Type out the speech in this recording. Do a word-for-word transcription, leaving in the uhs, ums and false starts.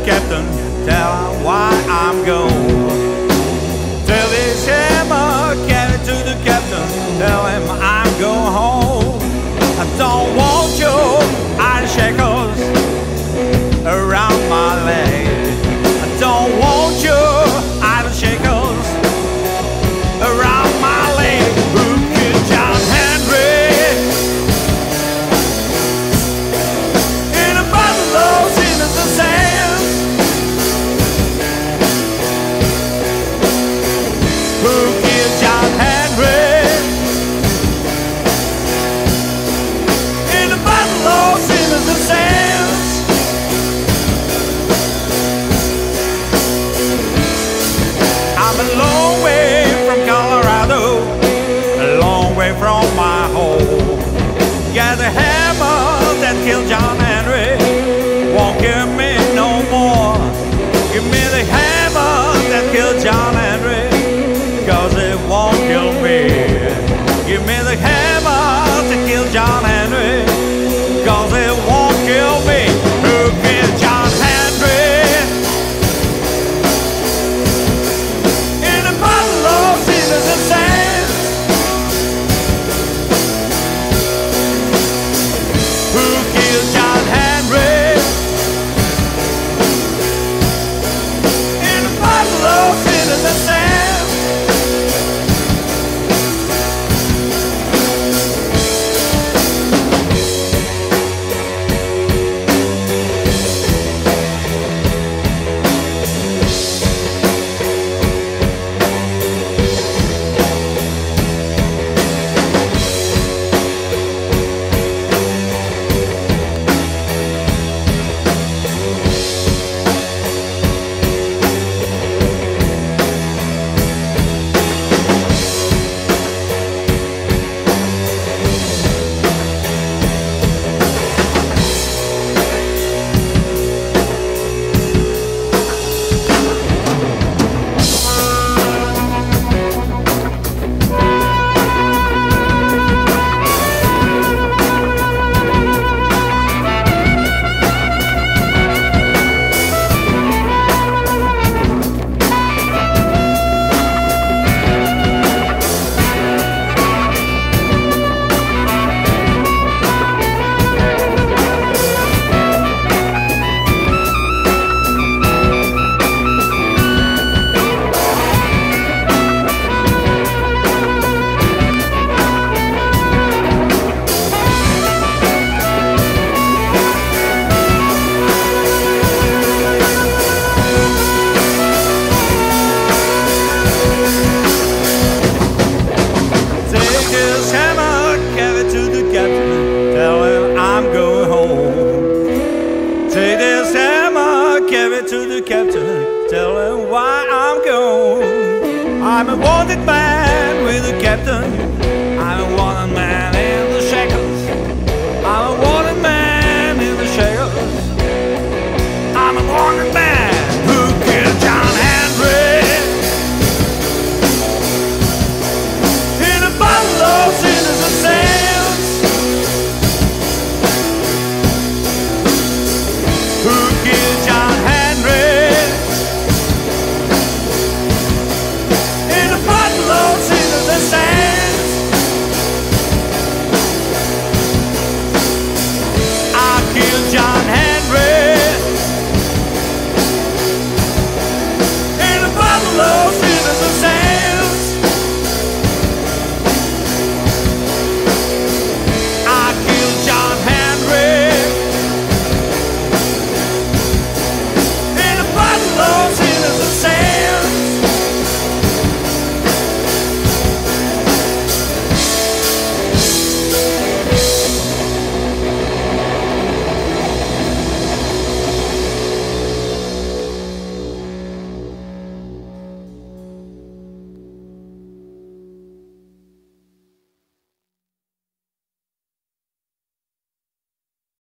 captain, tell him why I'm gone. Tell this hammer, carry to the captain, tell him I'm going home. I don't want your iron shackles around my leg. I don't want your iron shackles around my leg. Who killed John Henry in a battle of sinners and sands? Who killed John Henry in a battle of sinners and sands? I'm a long way from Colorado, a long way from my home. Yeah, the hammer that killed John Henry won't kill me no more. Give me the hammer that killed John Henry, cause it won't kill me. Give me the hammer that killed John Henry, cause it won't kill me. Who killed John Henry in a battle of sinners and sands? Who killed John Henry in a battle of sinners and sands? I'm a wanted man with a captain. I'm a wanted man in the shackles. I'm a wanted man in the shackles. I'm a wanted man.